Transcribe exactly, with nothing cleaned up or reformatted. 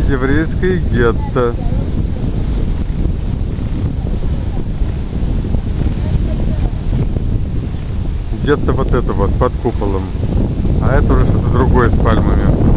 еврейской гетто. Гетто вот это вот под куполом, а это уже что-то другое с пальмами.